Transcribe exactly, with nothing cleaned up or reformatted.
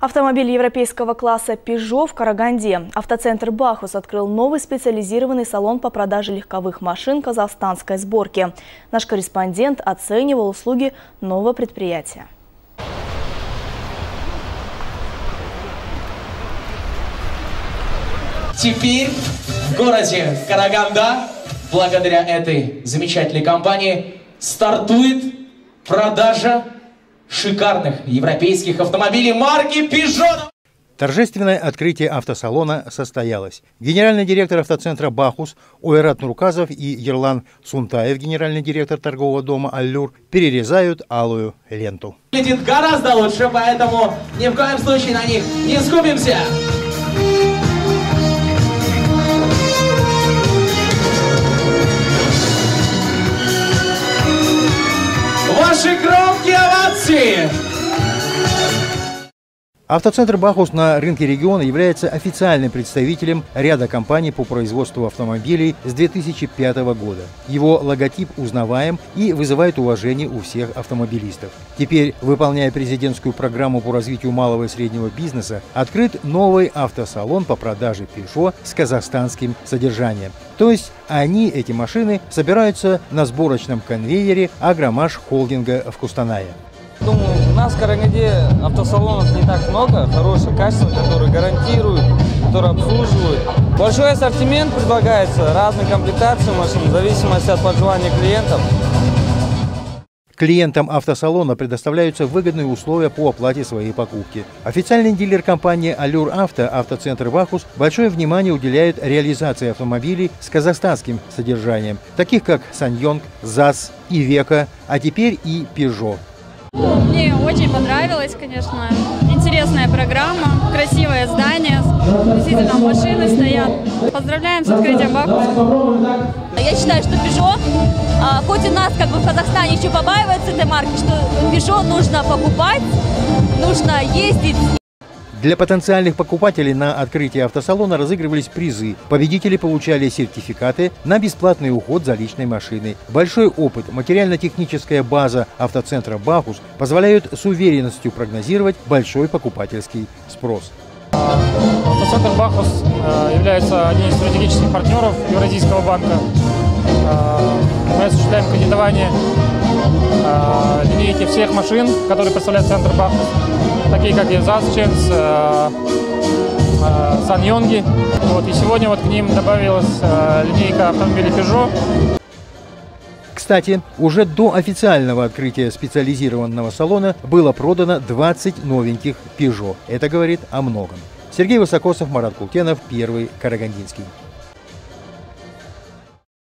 Автомобиль европейского класса Peugeot в Караганде. Автоцентр «Бахус» открыл новый специализированный салон по продаже легковых машин казахстанской сборки. Наш корреспондент оценивал услуги нового предприятия. Теперь в городе Караганда, благодаря этой замечательной компании, стартует продажа шикарных европейских автомобилей марки Peugeot. Торжественное открытие автосалона состоялось. Генеральный директор автоцентра «Бахус» Ойрат Нурказов и Ерлан Сунтаев, генеральный директор торгового дома «Аллюр», перерезают алую ленту. Выглядит гораздо лучше, поэтому ни в коем случае на них не скупимся. Ваши громкие овации! Автоцентр «Бахус» на рынке региона является официальным представителем ряда компаний по производству автомобилей с две тысячи пятого года. Его логотип узнаваем и вызывает уважение у всех автомобилистов. Теперь, выполняя президентскую программу по развитию малого и среднего бизнеса, открыт новый автосалон по продаже Peugeot с казахстанским содержанием. То есть они, эти машины, собираются на сборочном конвейере «Агромаш» холдинга в Кустанае. Думаю, у нас в Караганде автосалонов не так много, хорошее качество, которые гарантируют, которые обслуживают. Большой ассортимент предлагается, разные комплектации машин, в зависимости от пожеланий клиентов. Клиентам автосалона предоставляются выгодные условия по оплате своей покупки. Официальный дилер компании «Аллюр Авто» автоцентр «Бахус» большое внимание уделяет реализации автомобилей с казахстанским содержанием, таких как «Саньонг», ЗАЗ, «Ивека», а теперь и «Peugeot». Мне очень понравилось, конечно. Интересная программа, красивое здание, действительно машины стоят. Поздравляем с открытием «Бахус». Я считаю, что Peugeot, хоть у нас как бы в Казахстане еще побаивается этой марки, что Peugeot нужно покупать, нужно ездить. Для потенциальных покупателей на открытии автосалона разыгрывались призы. Победители получали сертификаты на бесплатный уход за личной машиной. Большой опыт, материально-техническая база автоцентра «Бахус» позволяют с уверенностью прогнозировать большой покупательский спрос. Автоцентр «Бахус» является одним из стратегических партнеров Евразийского банка. Мы осуществляем кредитование линейки всех машин, которые представляют центр «Бахус», такие как и ЗАЗ, Ченс, Саньонги. Вот, и сегодня вот к ним добавилась линейка автомобилей Peugeot. Кстати, уже до официального открытия специализированного салона было продано двадцать новеньких Peugeot. Это говорит о многом. Сергей Высокосов, Марат Култенов, Первый Карагандинский.